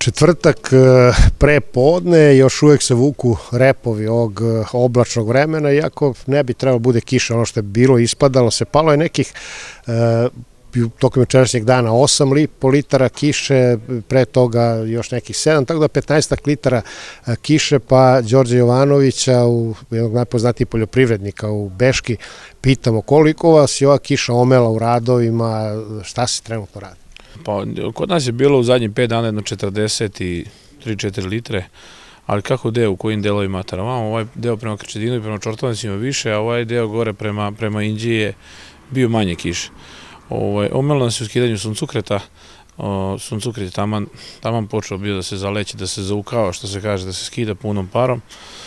Četvrtak pre podne još uvek se vuku repovi ovog oblačnog vremena, iako ne bi trebalo bude kiša, ono što je bilo, ispadalo se, palo je nekih tokom jučerašnjeg dana 8,5 litara kiše, pre toga još nekih 7, tako da 15 litara kiše, pa Đorđe Jovanovića, jednog najpoznatijih poljoprivrednika u Beški, pitamo koliko vas je ova kiša omela u radovima, šta se trenutno radi? Pa, kod nas je bilo u zadnjih 5 dana jedno 43-4 litre, ali kako deo, u kojim delovima Taravama, ovaj deo prema Krčedinu i prema Čortovancima više, a ovaj deo gore prema Inđiji je bio manje kiše. Omelo nas je u skidanju suncukreta, suncukret je taman počeo bio da se zaleće, da se zaukao, što se kaže, da se skida punom parom,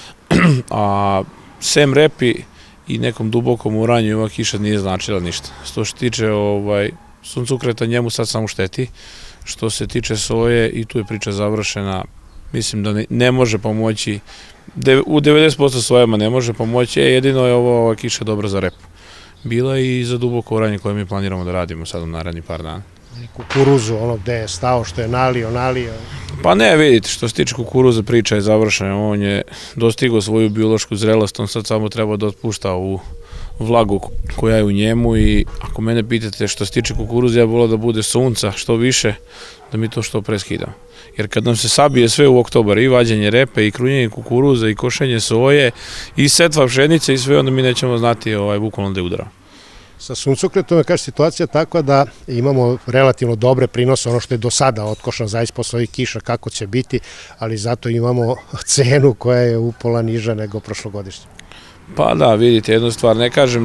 a sem repi i nekom dubokom uranju ova kiša nije značila ništa. Što se tiče suncukreta, njemu sad samo šteti. Što se tiče soje, i tu je priča završena, mislim da ne može pomoći, u 90% sojama ne može pomoći, jedino je ova kiša dobra za repu. Bila i za duboko oranje koje mi planiramo da radimo sad u narednih par dana. Kukuruzu, ono gde je stao, što je nalio? Pa ne, vidite, što se tiče kukuruza, priča je završena, on je dostigao svoju biološku zrelost, on sad samo treba da otpušta u vlagu koja je u njemu, i ako mene pitate što se tiče kukuruza, ja bih voleo da bude sunca što više, da mi to što pre skidamo. Jer kad nam se sabije sve u oktobar, i vađenje repe, i krunjenje kukuruza, i košenje soje, i setva pšenice i sve, onda mi nećemo znati bukvalno da je udaramo. Sa suncokretom je, kaže, situacija takva da imamo relativno dobre prinose, ono što je do sada otkošano, zaista posle ovih kiša kako će biti, ali zato imamo cenu koja je upola niža nego prošlogodišnja. Pa da, vidite, jednu stvar, ne kažem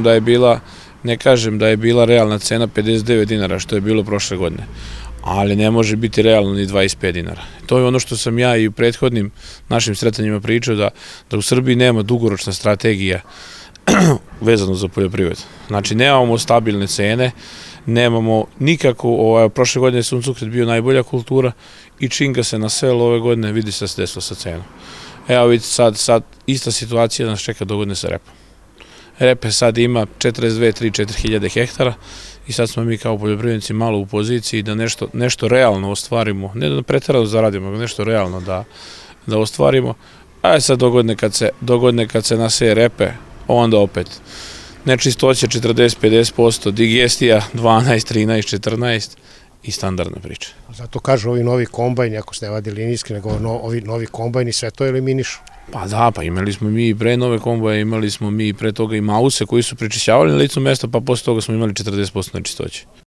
da je bila realna cena 59 dinara, što je bilo prošle godine, ali ne može biti realno ni 25 dinara. To je ono što sam ja i u prethodnim našim sretanjima pričao, da u Srbiji nema dugoročna strategija vezano za poljoprivredu. Znači, nemamo stabilne cene, nemamo nikako, prošle godine je suncukret bio najbolja kultura i čim ga se naselo ove godine, vidi se da se desilo sa cenom. Evo vidite, sad ista situacija nas čeka dogodne sa repom. Repe sad ima 42-4 hiljade hektara i sad smo mi kao poljoprivrednici malo u poziciji da nešto realno ostvarimo, ne da preterano zaradimo, nego nešto realno da ostvarimo. A sad dogodne kad se naseje repe, onda opet nečistoće 40-50%, digestija 12-13, 14 i standardna priča. Zato kažu ovi novi kombajni, ako ste ne vadi linijski, nego ovi novi kombajni sve to eliminišu. Pa da, pa imali smo mi i pre nove kombaje, imali smo mi i pre toga i mause koji su prečišćavali na licu mesta, pa posle toga smo imali 40% nečistoće.